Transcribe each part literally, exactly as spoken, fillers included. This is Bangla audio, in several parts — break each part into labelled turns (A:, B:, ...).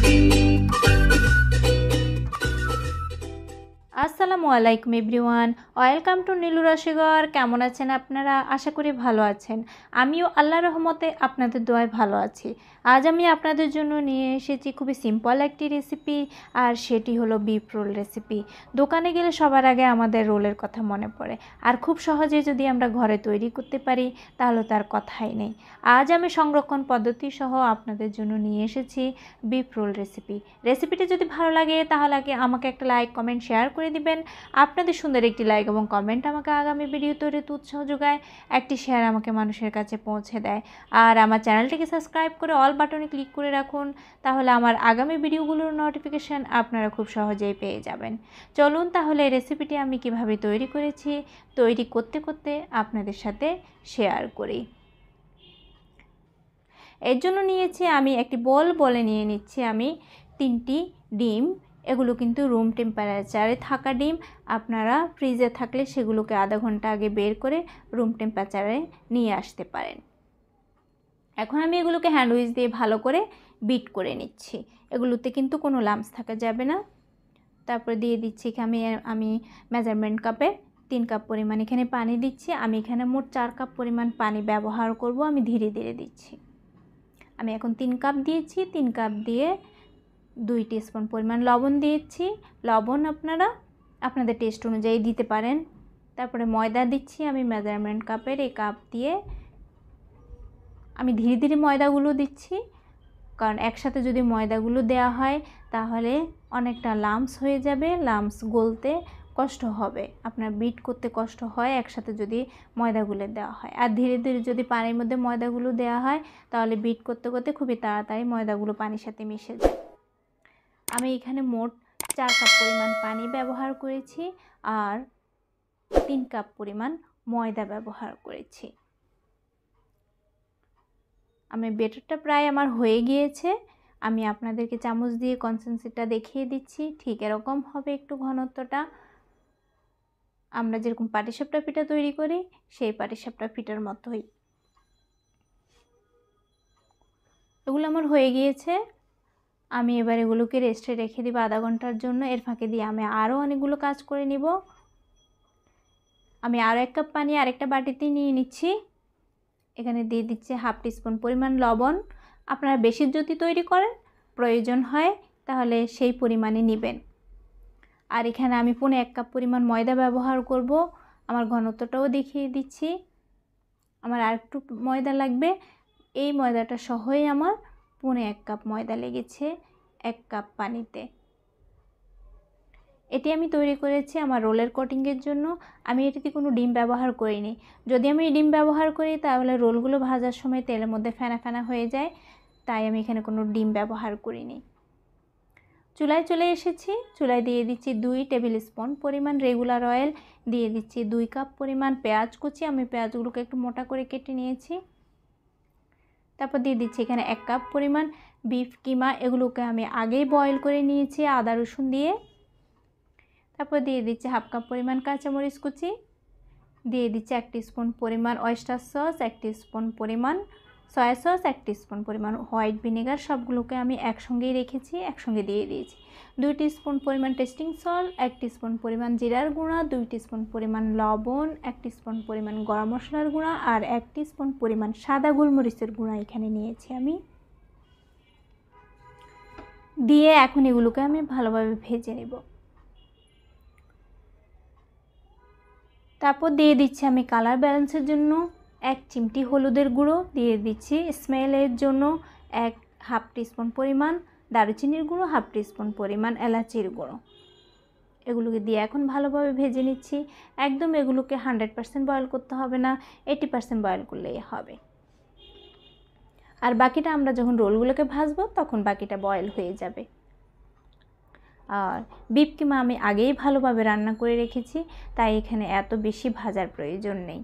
A: আসসালামু আলাইকুম এভরিওয়ান, ওয়েলকাম টু নীলু রসগর। কেমন আছেন আপনারা? আশা করি ভালো আছেন। আমিও আল্লাহর রহমতে আপনাদের দোয়ায় ভালো আছি। আজ আমি আপনাদের জন্য নিয়ে এসেছি খুবই সিম্পল একটি রেসিপি, আর সেটি হলো বিফ রোল রেসিপি। দোকানে গেলে সবার আগে আমাদের রোলের কথা মনে পড়ে, আর খুব সহজে যদি আমরা ঘরে তৈরি করতে পারি তাহলে তার কথাই নেই। আজ আমি সংরক্ষণ পদ্ধতি সহ আপনাদের জন্য নিয়ে এসেছি বিফ রোল রেসিপি। রেসিপিটি যদি ভালো লাগে তাহলে আগে আমাকে একটা লাইক কমেন্ট শেয়ার করে দিবেন। আপনাদের সুন্দর একটি লাইক এবং কমেন্ট আমাকে আগামী ভিডিও তৈরিতে উৎসাহ যোগায়, একটি শেয়ার আমাকে মানুষের কাছে পৌঁছে দেয়। আর আমার চ্যানেলটিকে সাবস্ক্রাইব করে অল বাটনে ক্লিক করে রাখুন, তাহলে আমার আগামী ভিডিওগুলোর নোটিফিকেশান আপনারা খুব সহজেই পেয়ে যাবেন। চলুন তাহলে এই রেসিপিটি আমি কিভাবে তৈরি করেছি তৈরি করতে করতে আপনাদের সাথে শেয়ার করি। এর জন্য নিয়েছি আমি একটি বোল, বলে নিয়ে নিচ্ছি আমি তিনটি ডিম। এগুলো কিন্তু রুম টেম্পারেচারে থাকা ডিম। আপনারা ফ্রিজে থাকলে সেগুলোকে আধা ঘন্টা আগে বের করে রুম টেম্পারেচারে নিয়ে আসতে পারেন। এখন আমি এগুলোকে হ্যান্ড উইচ দিয়ে ভালো করে বিট করে নিচ্ছি। এগুলোতে কিন্তু কোনো লাম্পস থাকা যাবে না। তারপরে দিয়ে দিচ্ছি আমি আমি মেজারমেন্ট কাপে তিন কাপ পরিমাণ এখানে পানি দিচ্ছি। আমি এখানে মোট চার কাপ পরিমাণ পানি ব্যবহার করব। আমি ধীরে ধীরে দিচ্ছি। আমি এখন তিন কাপ দিয়েছি। তিন কাপ দিয়ে দুই টিস্পুন পরিমাণ লবণ দিয়েছি। লবণ আপনারা আপনাদের টেস্ট অনুযায়ী দিতে পারেন। তারপরে ময়দা দিচ্ছি আমি মেজারমেন্ট কাপের এই কাপ দিয়ে। আমি ধীরে ধীরে ময়দাগুলো দিচ্ছি, কারণ একসাথে যদি ময়দাগুলো দেওয়া হয় তাহলে অনেকটা লাম্পস হয়ে যাবে, লাম্পস গলতে কষ্ট হবে, আপনার বিট করতে কষ্ট হয় একসাথে যদি ময়দাগুলো দেওয়া হয়। আর ধীরে ধীরে যদি পানির মধ্যে ময়দাগুলো দেওয়া হয় তাহলে বিট করতে করতে খুবই তাড়াতাড়ি ময়দাগুলো পানির সাথে মিশে যায়। আমি এখানে মোট চার কাপ পরিমাণ পানি ব্যবহার করেছি আর তিন কাপ পরিমাণ ময়দা ব্যবহার করেছি। আমি বেটারটা প্রায় আমার হয়ে গিয়েছে। আমি আপনাদেরকে চামচ দিয়ে কনসিস্টেন্সিটা দেখিয়ে দিচ্ছি। ঠিক এরকম হবে একটু ঘনত্বটা। আমরা যেরকম পাটিসাপটা পিঠা তৈরি করি সেই পাটিসাপটা পিঠার মতোই। এগুলো আমার হয়ে গিয়েছে। আমি এবার এগুলোকে রেস্টে রেখে দিব আধা ঘন্টার জন্য। এর ফাঁকে দিয়ে আমি আরও অনেকগুলো কাজ করে নিব। আমি আরও এক কাপ পানি আরেকটা বাটিতে নিয়ে নিচ্ছি। এখানে দিয়ে দিচ্ছি হাফ টিস্পুন পরিমাণ লবণ। আপনারা বেশি যদি তৈরি করেন প্রয়োজন হয় তাহলে সেই পরিমাণে নেবেন। আর এখানে আমি পৌনে এক কাপ পরিমাণ ময়দা ব্যবহার করব। আমার ঘনত্বটাও দেখিয়ে দিচ্ছি। আমার আর একটু ময়দা লাগবে। এই ময়দাটা সহই আমার পৌনে এক কাপ ময়দা লেগেছে এক কাপ পানিতে। এটি আমি তৈরি করেছি আমার রোলের কোটিংয়ের জন্য। আমি এটিতে কোনো ডিম ব্যবহার করিনি। যদি আমি ডিম ব্যবহার করি তাহলে রোলগুলো ভাজার সময় তেলের মধ্যে ফেনা ফেনা হয়ে যায়, তাই আমি এখানে কোনো ডিম ব্যবহার করিনি। চুলায় চলে এসেছি। চুলায় দিয়ে দিচ্ছি দুই টেবিল স্পুন পরিমাণ রেগুলার অয়েল। দিয়ে দিচ্ছি দুই কাপ পরিমাণ পেঁয়াজ কুচি। আমি পেঁয়াজগুলোকে একটু মোটা করে কেটে নিয়েছি। তারপর দিয়ে দিচ্ছি এখানে এক কাপ পরিমাণ বিফ কিমা। এগুলোকে আমি আগেই বয়েল করে নিয়েছি আদা রসুন দিয়ে। তারপর দিয়ে দিচ্ছি হাফ কাপ পরিমাণ কাঁচামরিচ কুচি। দিয়ে দিচ্ছি এক টিস্পুন পরিমাণ ওয়েস্টার সস, এক টিস্পুন পরিমাণ সয়া সস, এক টিস্পুন পরিমাণ হোয়াইট ভিনেগার। সবগুলোকে আমি একসঙ্গেই রেখেছি, একসঙ্গে দিয়ে দিয়েছি। দুই টিস্পুন পরিমাণ টেস্টিং সল্ট, এক টিস্পুন পরিমাণ জিরার গুঁড়া, দুই টিস্পুন পরিমাণ লবণ, এক টিস্পুন পরিমাণ গরম মশলার গুঁড়া আর এক টিস্পুন পরিমাণ সাদা গোলমরিচের গুঁড়া এখানে নিয়েছি আমি। দিয়ে এখন এগুলোকে আমি ভালোভাবে ভেজে নেব। তারপর দিয়ে দিচ্ছি আমি কালার ব্যালেন্সের জন্য এক চিমটি হলুদের গুঁড়ো। দিয়ে দিচ্ছি স্মেলের জন্য এক হাফ টিস্পুন পরিমাণ দারুচিনির গুঁড়ো, হাফ টিস্পুন পরিমাণ এলাচির গুঁড়ো। এগুলোকে দিয়ে এখন ভালোভাবে ভেজে নিচ্ছি। একদম এগুলোকে হান্ড্রেড পারসেন্ট বয়েল করতে হবে না, এইটি পারসেন্ট বয়েল করলেই হবে। আর বাকিটা আমরা যখন রোলগুলোকে ভাজবো তখন বাকিটা বয়েল হয়ে যাবে। আর বিফ কিমা আমি আগেই ভালোভাবে রান্না করে রেখেছি, তাই এখানে এত বেশি ভাজার প্রয়োজন নেই।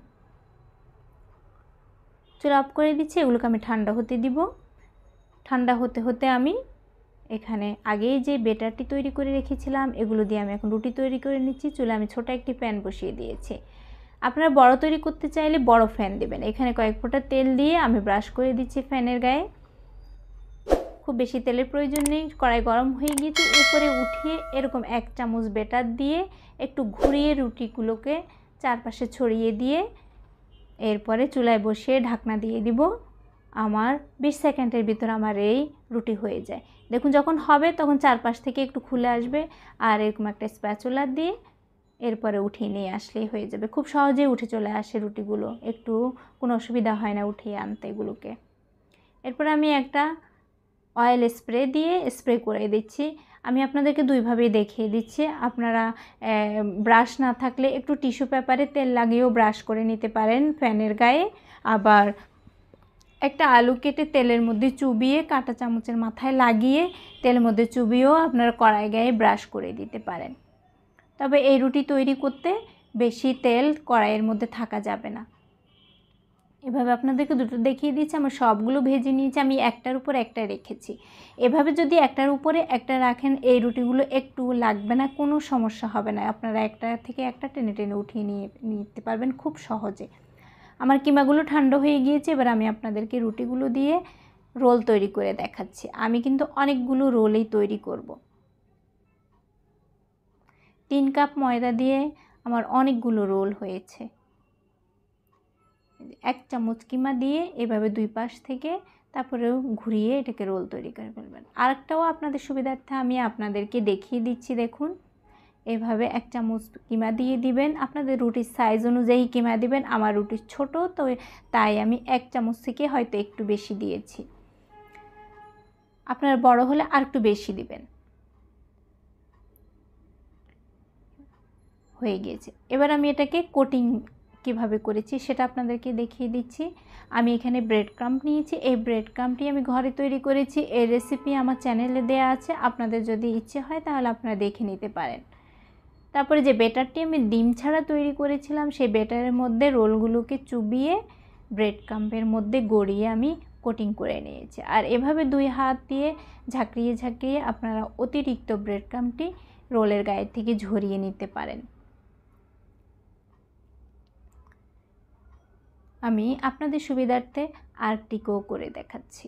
A: চুলা অফ করে দিচ্ছি। এগুলোকে আমি ঠান্ডা হতে দিব। ঠান্ডা হতে হতে আমি এখানে আগেই যে বেটারটি তৈরি করে রেখেছিলাম এগুলো দিয়ে আমি এখন রুটি তৈরি করে নিচ্ছি। চুলা আমি ছোটো একটি প্যান বসিয়ে দিয়েছি। আপনারা বড় তৈরি করতে চাইলে বড় ফ্যান দেবেন। এখানে কয়েক ফোঁটা তেল দিয়ে আমি ব্রাশ করে দিচ্ছি ফ্যানের গায়ে। খুব বেশি তেলের প্রয়োজন নেই। কড়াই গরম হয়ে গিয়েছে, উপরে উঠিয়ে এরকম এক চামচ বেটার দিয়ে একটু ঘুরিয়ে রুটিগুলোকে চারপাশে ছড়িয়ে দিয়ে এরপরে চুলায় বসিয়ে ঢাকনা দিয়ে দিব। আমার বিশ সেকেন্ডের ভিতর আমার এই রুটি হয়ে যায়। দেখুন যখন হবে তখন চারপাশ থেকে একটু খুলে আসবে, আর এরকম একটা স্প্যাচুলা দিয়ে এরপরে উঠিয়ে নিয়ে আসলেই হয়ে যাবে। খুব সহজেই উঠে চলে আসে রুটিগুলো, একটু কোনো অসুবিধা হয় না উঠিয়ে আনতে এগুলোকে। এরপর আমি একটা অয়েল স্প্রে দিয়ে স্প্রে করে দিচ্ছি। আমি আপনাদেরকে দুইভাবেই দেখিয়ে দিচ্ছি। আপনারা ব্রাশ না থাকলে একটু টিস্যু পেপারে তেল লাগিয়েও ব্রাশ করে নিতে পারেন ফ্যানের গায়ে, আবার একটা আলু কেটে তেলের মধ্যে চুবিয়ে কাঁটা চামচের মাথায় লাগিয়ে তেলের মধ্যে চুবিয়েও আপনারা কড়াই গায়ে ব্রাশ করে দিতে পারেন। তবে এই রুটি তৈরি করতে বেশি তেল কড়াইয়ের মধ্যে থাকা যাবে না। এভাবে আপনাদেরকে দুটো দেখিয়ে দিচ্ছি। আমার সবগুলো ভেজে নিয়েছি, আমি একটার উপর একটা রেখেছি। এভাবে যদি একটার উপরে একটা রাখেন এই রুটিগুলো একটু লাগবে না, কোনো সমস্যা হবে না। আপনারা একটা থেকে একটা টেনে টেনে উঠিয়ে নিয়ে নিতে পারবেন খুব সহজে। আমার কিমাগুলো ঠান্ডা হয়ে গিয়েছে, এবার আমি আপনাদেরকে রুটিগুলো দিয়ে রোল তৈরি করে দেখাচ্ছি। আমি কিন্তু অনেকগুলো রোলই তৈরি করব। তিন কাপ ময়দা দিয়ে আমার অনেকগুলো রোল হয়েছে। এক চামচ কিমা দিয়ে এভাবে দুই পাশ থেকে তারপরেও ঘুরিয়ে এটাকে রোল তৈরি করে ফেলবেন। আরেকটাও আপনাদের সুবিধার্থে আমি আপনাদেরকে দেখিয়ে দিচ্ছি। দেখুন এভাবে এক চামচ কিমা দিয়ে দিবেন। আপনাদের রুটির সাইজ অনুযায়ী কিমা দিবেন। আমার রুটি ছোট, তো তাই আমি এক চামচ থেকে হয়তো একটু বেশি দিয়েছি। আপনার বড় হলে আর একটু বেশি দিবেন। হয়ে গিয়েছে। এবার আমি এটাকে কোটিং কিভাবে করেছি সেটা আপনাদেরকে দেখিয়ে দিচ্ছি। আমি এখানে ব্রেড ক্রাম্ব নিয়েছি। এই ব্রেড ক্রাম্বটি আমি ঘরে তৈরি করেছি। এই রেসিপি আমার চ্যানেলে দেওয়া আছে, আপনাদের যদি ইচ্ছে হয় তাহলে আপনারা দেখে নিতে পারেন। তারপরে যে বেটারটি আমি ডিম ছাড়া তৈরি করেছিলাম, সেই বেটারের মধ্যে রোলগুলোকে চুবিয়ে ব্রেড ক্রাম্বের মধ্যে গড়িয়ে আমি কোটিং করে নিয়েছি। আর এভাবে দুই হাত দিয়ে ঝাঁকড়িয়ে ঝাঁকড়িয়ে আপনারা অতিরিক্ত ব্রেড ক্রাম্বটি রোলের গায়ে থেকে ঝরিয়ে নিতে পারেন। আমি আপনাদের সুবিধার্থে আরেকটিকেও করে দেখাচ্ছি।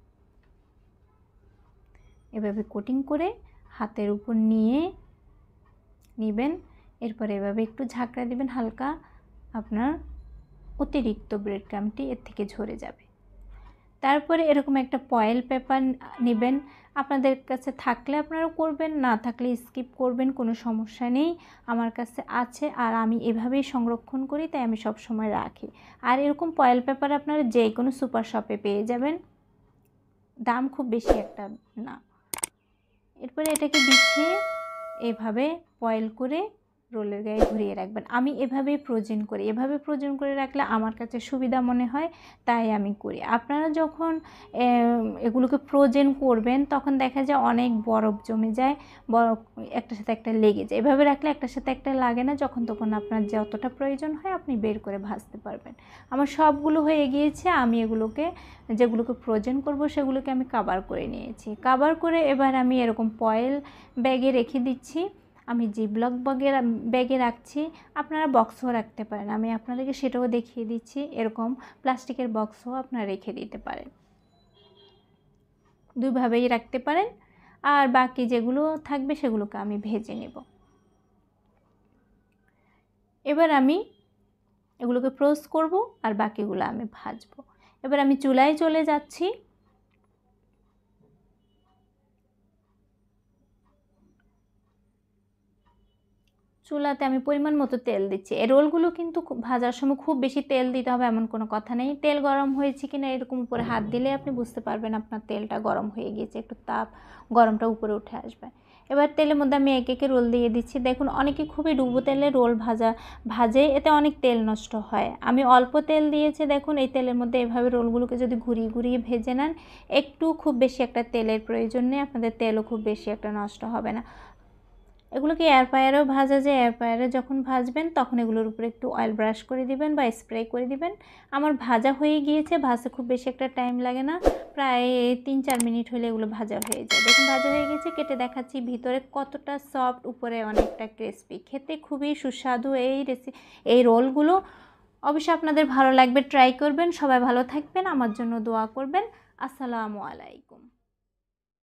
A: এভাবে কোটিং করে হাতের উপর নিয়ে নেবেন। এরপর এভাবে একটু ঝাঁকড়া দিবেন হালকা, আপনার অতিরিক্ত ব্রেড ক্রাম্বটি এর থেকে ঝরে যাবে। তারপরে এরকম একটা ফয়েল পেপার নেবেন। আপনাদের কাছে থাকলে আপনারা করবেন, না থাকলে স্কিপ করবেন, কোনো সমস্যা নেই। আমার কাছে আছে আর আমি এভাবেই সংরক্ষণ করি, তাই আমি সব সময় রাখি। আর এরকম ফয়েল পেপার আপনারা যে কোনো সুপার শপে পেয়ে যাবেন, দাম খুব বেশি একটা না। এরপরে এটাকে বিছিয়ে এভাবে ফয়েল করে রোলের গায়ে ঘুরিয়ে রাখবেন। আমি এভাবেই ফ্রোজেন করি। এভাবে ফ্রোজেন করে রাখলে আমার কাছে সুবিধা মনে হয়, তাই আমি করি। আপনারা যখন এগুলোকে ফ্রোজেন করবেন তখন দেখা যায় অনেক বরফ জমে যায়, বরফ একটার সাথে একটা লেগে যায়। এভাবে রাখলে একটার সাথে একটা লাগে না, যখন তখন আপনার যতটা প্রয়োজন হয় আপনি বের করে ভাজতে পারবেন। আমার সবগুলো হয়ে গিয়েছে। আমি এগুলোকে যেগুলোকে ফ্রোজেন করব সেগুলোকে আমি কাভার করে নিয়েছি। কাভার করে এবার আমি এরকম ফয়েল ব্যাগে রেখে দিচ্ছি। আমি জিপলক ব্যাগে ব্যাগে রাখছি, আপনারা বক্সও রাখতে পারেন। আমি আপনাদেরকে সেটাও দেখিয়ে দিচ্ছি। এরকম প্লাস্টিকের বক্সও আপনারা রেখে দিতে পারেন, দুইভাবেই রাখতে পারেন। আর বাকি যেগুলো থাকবে সেগুলোকে আমি ভেজে নেব। এবার আমি এগুলোকে ফ্রোজ করব আর বাকিগুলো আমি ভাজবো। এবার আমি চুলায় চলে যাচ্ছি। চুলাতে আমি পরিমাণ মতো তেল দিচ্ছি। এই রোলগুলো কিন্তু ভাজার সময় খুব বেশি তেল দিতে হবে এমন কোনো কথা নেই। তেল গরম হয়েছে কিনা এরকম উপরে হাত দিলে আপনি বুঝতে পারবেন আপনার তেলটা গরম হয়ে গিয়েছে, একটু তাপ গরমটা উপরে উঠে আসবে। এবার তেলের মধ্যে আমি এক একে রোল দিয়ে দিচ্ছি। দেখুন অনেকে খুবই ডুবো তেলে রোল ভাজা ভাজে, এতে অনেক তেল নষ্ট হয়। আমি অল্প তেল দিয়েছি। দেখুন এই তেলের মধ্যে এভাবে রোলগুলোকে যদি ঘুরিয়ে ঘুরিয়ে ভেজে নেন, একটু খুব বেশি একটা তেলের প্রয়োজন নেই, আপনাদের তেলও খুব বেশি একটা নষ্ট হবে না। এগুলোকে এয়ার ফ্রায়ারেও ভাজা যায়। এয়ার ফ্রায়ারে যখন ভাজবেন তখন এগুলোর উপরে একটু অয়েল ব্রাশ করে দিবেন বা স্প্রে করে দিবেন। আমার ভাজা হয়ে গিয়েছে, ভাজতে খুব বেশি একটা টাইম লাগে না, প্রায় তিন চার মিনিট হলে এগুলো ভাজা হয়ে যায়। দেখুন ভাজা হয়ে গেছে, কেটে দেখাচ্ছি ভিতরে কতটা সফট, উপরে অনেকটা ক্রিসপি। খেতে খুবই সুস্বাদু এই রেসিপি এই রোলগুলো। অবশ্যই আপনাদের ভালো লাগবে, ট্রাই করবেন। সবাই ভালো থাকবেন, আমার জন্য দোয়া করবেন। আসসালামু আলাইকুম।